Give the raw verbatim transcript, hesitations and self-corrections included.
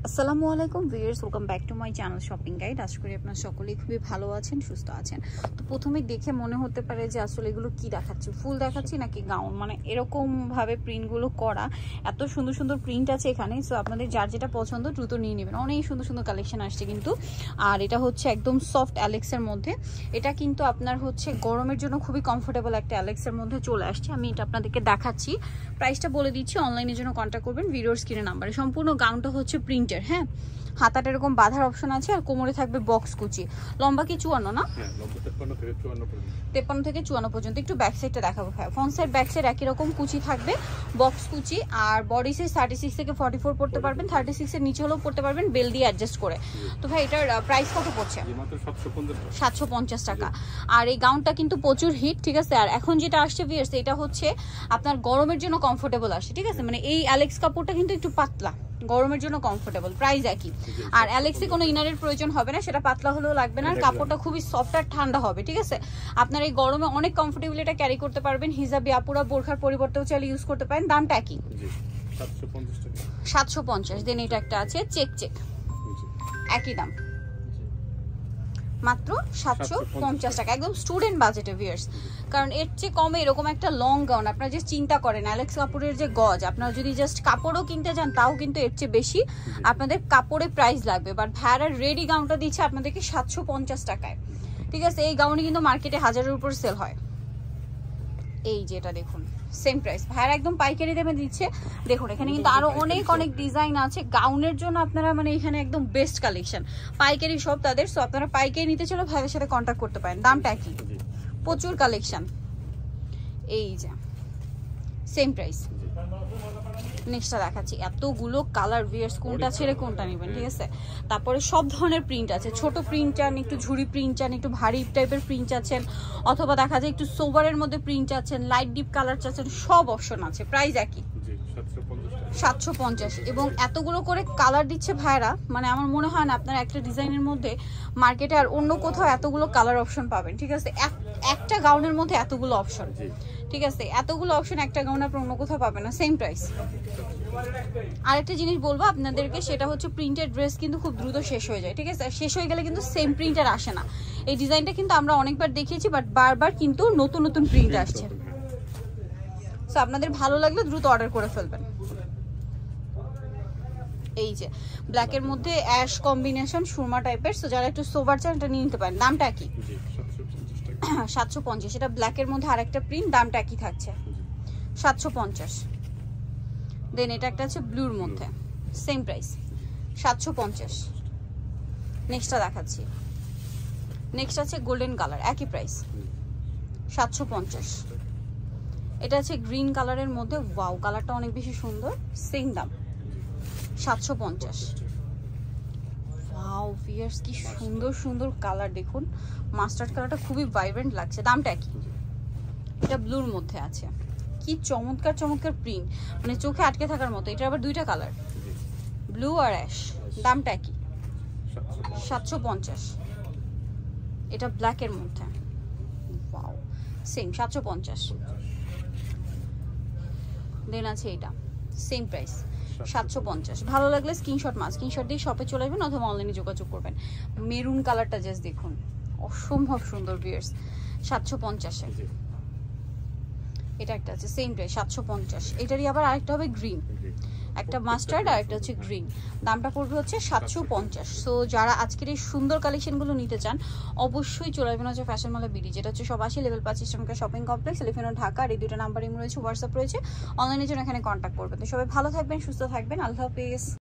আসসালামু আলাইকুম viewers, welcome back to my channel shopping guide. আশা করি আপনারা সকলেই খুবই ভালো আছেন, সুস্থ আছেন। তো প্রথমে দেখে মনে হতে পারে যে আসলে এগুলো কি দেখাচ্ছি, ফুল দেখাচ্ছি নাকি গাউন, মানে এরকম ভাবে প্রিন্টগুলো করা, এত সুন্দর সুন্দর প্রিন্ট আছে এখানে। সো আপনাদের যার যেটা পছন্দ দ্রুত নিয়ে নেবেন, অনেক সুন্দর সুন্দর কালেকশন আসছে কিন্তু। আর এটা হচ্ছে একদম সফট অ্যালেক্সের মধ্যে, এটা কিন্তু আপনার হচ্ছে গরমের জন্য খুবই কমফোর্টেবল একটা অ্যালেক্সের মধ্যে চলে আসছে। আমি এটা আপনাদেরকে দেখাচ্ছি, প্রাইসটা বলে দিচ্ছি, অনলাইনের জন্য কন্ট্যাক্ট করবেন ভিডিওর স্ক্রিনের নাম্বারে। সম্পূর্ণ গাউনটা হচ্ছে প্রিন্ট, হ্যাঁ, হাতাটা এরকম বাঁধার অপশন আছে, আর কোমরে থাকবে বক্স কুচি। লম্বা কি চুয়ান্ন না? তেপ্পান্ন থেকে চুয়ান্ন পর্যন্ত। একটু ব্যাক সাইডটা দেখাবো ভাই। ফ্রন্ট সাইড ব্যাক সাইড একই রকম কুচি থাকবে, বক্স কুচি। আর বডি সাইজ থার্টি সিক্স থেকে ফর্টি ফোর পড়তে পারবেন, থার্টি সিক্স এর নিচে হলেও পড়তে পারবেন, বেল দিয়ে অ্যাডজাস্ট করে। তো ভাই এটার প্রাইস কত পড়ছে? সাতশো পঞ্চাশ টাকা। আর এই গাউনটা কিন্তু প্রচুর হিট, ঠিক আছে। আর এখন যেটা আসছে ভিউয়ার্স, এটা হচ্ছে আপনার গরমের জন্য কমফোর্টেবল আসে, ঠিক আছে। মানে এই অ্যালেক্স কাপড়টা কিন্তু একটু পাতলা, গরমের জন্য কমফোর্টেবল, প্রাইস একই। আর অ্যালেক্সে কোনো ইনারের প্রয়োজন হবে না, সেটা পাতলা হলেও লাগবে না। আর কাপড়টা খুবই সফট আর ঠান্ডা হবে, ঠিক আছে। আপনার এই গরমে অনেক কমফোর্টেবল এটা ক্যারি করতে পারবেন। হিজাবি আপুরা বোরখার পরিবর্তেও চাইলে ইউজ করতে পারেন। দামটা একই, সাতশো পঞ্চাশ। দেন এটা একটা আছে চেক চেক, একই দাম, মাত্র সাতশো পঞ্চাশ টাকা, একদম স্টুডেন্ট বাজেটে ভিউয়ার্স। কারণ এর চেয়ে কমে এরকম একটা লং গাউন আপনারা যে চিন্তা করেন, অ্যালেক্স কাপড়ের যে গজ, আপনারা যদি জাস্ট কাপড়ও কিনতে চান তাও কিন্তু এর চেয়ে বেশি আপনাদের কাপড়ে প্রাইস লাগবে। বাট ভ্যারার রেডি গাউনটা দিচ্ছে আপনাদেরকে সাতশো পঞ্চাশ টাকায়, ঠিক আছে। এই গাউনে কিন্তু মার্কেটে হাজারের উপর সেল হয়। এই যেটা দেখুন, সেম প্রাইস, ভাইয়ার একদম পাইকারি দামে দিচ্ছে। দেখুন এখানে কিন্তু আরো অনেক অনেক ডিজাইন আছে গাউনের জন্য, আপনারা মানে এখানে একদম বেস্ট কালেকশন, পাইকারি সব তাদের। সো আপনারা পাইকারি নিতে চলে ভাইয়ের সাথে কন্ট্যাক্ট করতে পারেন। দামটা কি, প্রচুর কালেকশন। এই যে সেম প্রাইস। নেক্সটটা দেখাচ্ছি, এতগুলো কালার ভিউয়ার্স, কোনটা ছেড়ে কোনটা নেবেন, ঠিক আছে। তারপরে সব ধরনের প্রিন্ট আছে, ছোট প্রিন্ট চান, একটু ঝুড়ি প্রিন্ট চান, একটু ভারী টাইপের প্রিন্ট চাচ্ছেন, অথবা দেখা যায় একটু সোভারের মধ্যে প্রিন্ট চাচ্ছেন, লাইট ডিপ কালার চাচ্ছেন, সব অপশন আছে। প্রাইস একই, সাতশো পঞ্চাশ। এবং এতগুলো করে কালার দিচ্ছে ভাইরা, মানে আমার মনে হয় না আপনারা একটা ডিজাইনের মধ্যে মার্কেটে আর অন্য কোথাও এতগুলো কালার অপশন পাবেন, ঠিক আছে। একটা গাউনের মধ্যে এতগুলো অপশন, ঠিক আছে, এতগুলো অপশন একটা গাউন আপনার অন্য কোথাও পাবেন না, সেম প্রাইস। আরেকটা জিনিস বলবো আপনাদেরকে, সেটা হচ্ছে প্রিন্টেড ড্রেস কিন্তু খুব দ্রুত শেষ হয়ে যায়, ঠিক আছে। শেষ হয়ে গেলে কিন্তু সেম প্রিন্টার আসে না। এই ডিজাইনটা কিন্তু আমরা অনেকবার দেখিয়েছি, বাট বারবার কিন্তু নতুন নতুন প্রিন্ট আসছে। সো আপনাদের ভালো লাগলে দ্রুত অর্ডার করে ফেলবেন। এই যে ব্ল্যাকের মধ্যে অ্যাশ কম্বিনেশন, সুরমা টাইপের। সো যারা একটু সোভার চান এটা নিয়ে নিতে পারেন। দামটা কি, সাতশো পঞ্চাশ। এটা ব্ল্যাকের মধ্যে আরেকটা প্রিন্ট, দামটা একই থাকছে, সাতশো পঞ্চাশ। দেন এটা একটা আছে ব্লুর মধ্যে, সেম প্রাইস, সাতশো পঞ্চাশ। নেক্সটটা দেখাচ্ছি, নেক্সট আছে গোল্ডেন কালার, একই প্রাইস, সাতশো পঞ্চাশ। এটা আছে গ্রিন কালারের মধ্যে, ওয়াও কালারটা অনেক বেশি সুন্দর, সেম দাম, সাতশো পঞ্চাশ। ওয়াও ভিউয়ার্স, কি সুন্দর সুন্দর কালার দেখুন, মাস্টার্ড কালারটা খুবই ভাইব্রেন্ট লাগছে। দামটা একই, এটা ব্লুর মধ্যে আছে, কি চমৎকার চমৎকার প্রিন্ট, মানে চোখে আটকে থাকার মতো। এটা আবার দুইটা কালার, ব্লু আর অ্যাশ। দামটা একই, সাতশো পঞ্চাশ। এটা ব্ল্যাকের মধ্যে, ওয়াও, সেম সাতশো পঞ্চাশ। দেন আছে এটা, সেম প্রাইস, সাতশো পঞ্চাশ। ভালো লাগলে স্ক্রিনশট মাস স্ক্রিনশট দিয়ে শপে চলে আসবেন অথবা অনলাইনে যোগাযোগ করবেন। মেরুন কালারটা জাস্ট দেখুন, অসম্ভব সুন্দর ভিউয়ার্স, সাতশো পঞ্চাশে। এটা একটা আছে সেম প্রাইস, সাতশো পঞ্চাশ। এটারই আবার আরেকটা হবে গ্রিন, একটা মাস্টার্ড আর একটা হচ্ছে গ্রিন। দামটা পড়বে হচ্ছে সাতশো পঞ্চাশ। সো যারা আজকের এই সুন্দর কালেকশনগুলো নিতে চান অবশ্যই চলে আসবেন হচ্ছে ফ্যাশন মলে বিডি, যেটা হচ্ছে সবাসী লেভেল পাঁচ ইস্টার্নকা শপিং কমপ্লেক্স, এলিফেন্ট ঢাকা। আর এই দুটো নাম্বার ইমো রয়েছে, হোয়াটসঅ্যাপ রয়েছে, অনলাইনের জন্য এখানে কন্ট্যাক্ট করবেন। তো সবাই ভালো থাকবেন, সুস্থ থাকবেন, আল্লাহ হাফেজ।